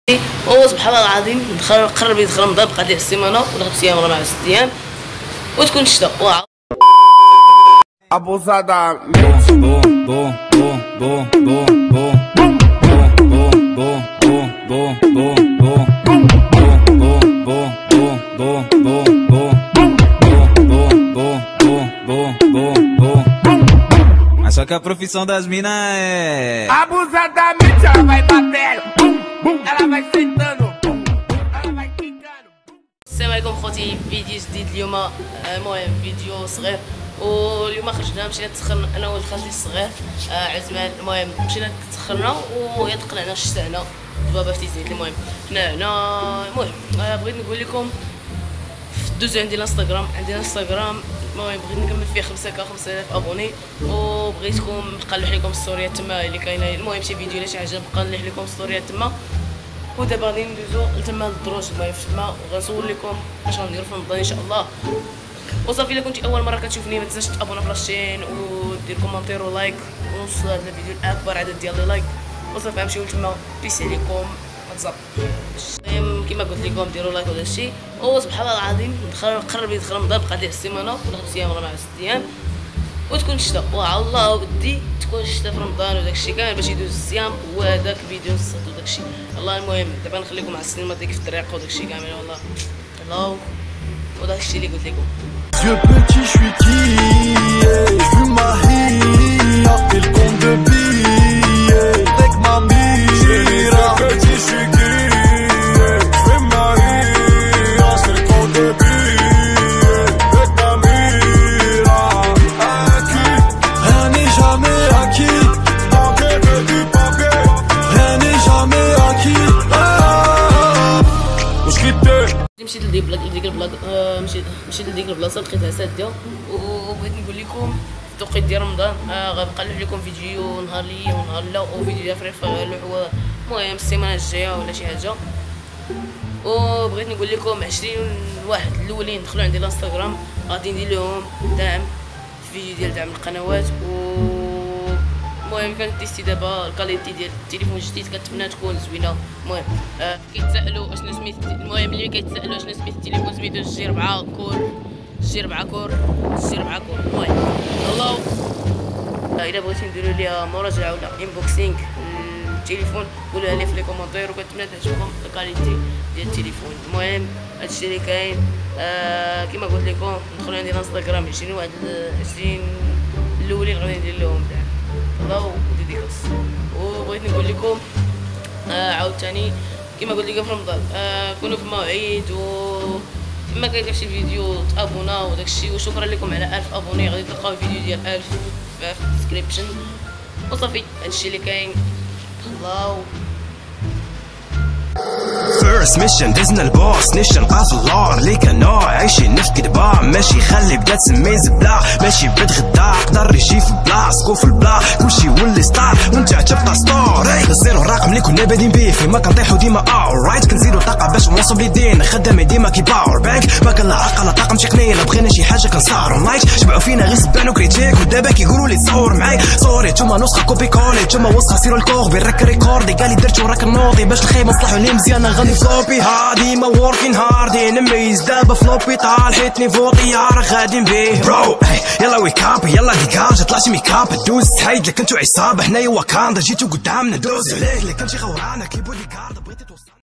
هو سبحان الله العظيم قرب يدخل رمضان، بقى ليه السيمانه ولا 5 ايام ولا مع 6 ايام وتكون الشتاء. ابو زادا Só que a profissão das minas é abusadamente ela vai batendo, ela vai sentando, ela vai quicando. السلام عليكم خوتي، فيديو جديد اليوم. المهم فيديو صغير، واليوم خرجنا مشينا تسخن انا والخالتي الصغير عزمان. المهم مشينا تسخنا ويطقلعنا شتانا بابا في زيت. المهم حنا هنا. المهم بغيت نقول لكم دوزو عندي الانستغرام، المهم بغيت نكمل فيه 5000 ابوني، وبغيتكم نبقى نلوح لكم الستوريات تما اللي كاينه. المهم شي فيديو اللي شي حاجه نبقى نلوح لكم الستوريات تما. ودابا غادي ندوزو لتما للدروج. المهم تما غنصور لكم اش غنديرو في رمضان ان شاء الله. وصافي الا كنتي اول مره كتشوفني ما تنساش تابونا في لاشين ودير كومونتير ولايك ونوصل هذا الفيديو لاكبر عدد ديال لي لايك. وصافي غنمشيو تما. بيس عليكم واتساب. المهم كيما قلت لكم ديروا لايك ولا شي. سبحان الله العظيم قرب يدخل رمضان، بقى ليه السيمانه ولا 5 ايام ولا مع 6 ايام وتكون الشتاء. وعلى الله ودي تكون الشتاء في رمضان وداكشي كامل باش يدوز الصيام وهذاك الفيديو نصحت وداكشي. الله المهم دابا نخليكم على السينما ديك في الطريق وداكشي كامل. والله الله وداكشي اللي قلت لكم. Dieu petit, je suis qui? Je fume ma ria et le compte de billets avec ma mira. Petit, je suis qui? Je fume ma ria, c'est le compte de billets avec ma mira. Acquis, rien n'est jamais acquis. Manquer que du papier, rien n'est jamais acquis. مشيت لديك البلاصه لقيتها ساده، وبغيت نقول لكم في التوقيت ديال رمضان غنبقى نلوح لكم فيديو نهار ليا ونهار لا، وفيديو ديال فريق لوح المهم السيمانه الجايه ولا شي حاجه. وبغيت نقول لكم 20 واحد الاولين دخلوا عندي الانستغرام غادي ندير لهم دعم في فيديو ديال دعم القنوات. المهم كنتيستي دابا الكاليتي ديال التليفون الجديد، كنتمنى تكون زوينه. المهم كيتسالوا اشنو سميت. المهم اللي كيتسالوا اشنو سميت التليفون، سميتو جي 4 كور. المهم الله الا بغيتي نديروا ليها مراجعه ولا انبوكسينغ التليفون قولوها لي في لي كومونتير، وكنتمنى تعجبكم الكاليتي ديال التليفون. المهم هادشي اللي كاين. كما قلت لكم دخلوا عندي الانستغرام 20 الاولين غادي ندير لهم دعم الله وديديكاس. وبغيت نقول لكم عاوتاني كما قلت لكم في رمضان كونوا في مواعيد، وما كاين داكشي الفيديو تابونا وداكشي. وشكرا لكم على 1000 ابوني، غادي تلقاو الفيديو ديال 1000 في الديسكريبشن. وصافي هادشي اللي كاين. الله First mission دزنا البوس نيشن قاف اللور ليك نوع عايشين نفقد باع ماشي خلي بدا تسمي زبلا ماشي بد غدا قدر يجي في بلاصكو في البلا كلشي ولي ستار وانت تبقى ستوري. الزيرو الرقم اللي كنا بادين بيه فيما كنطيحو ديما اورايت، كنزيدو طاقه باش نوصل ليدينا خدامين ديما كي باور بانك ما كان عقل طاقم تقنيه. بغينا شي حاجه كنصارو لايك شبعوا فينا غير سبانو كريتيك، ودابا كيقولوا لي تصور معاي صوري نتوما نسخه كوبي كولي نتوما وسخه سيرو الكوغ بيرك ريكوردي قالي درت وراك النوضي باش الخيمه نصلحو لي مزيان غادي فلوبي هادي ما وركين هارد نميز دابا فلوبي طال حيت نيفو طياره غادي بيه برو. يلا ويك اب يلا ديكاج طلعت ميك اب دوز حيد لك انتو عصابه حنايا واكاندا جيتو قدامنا دوز عليك اللي كنتي غورانا كي بودي كارد بغيتي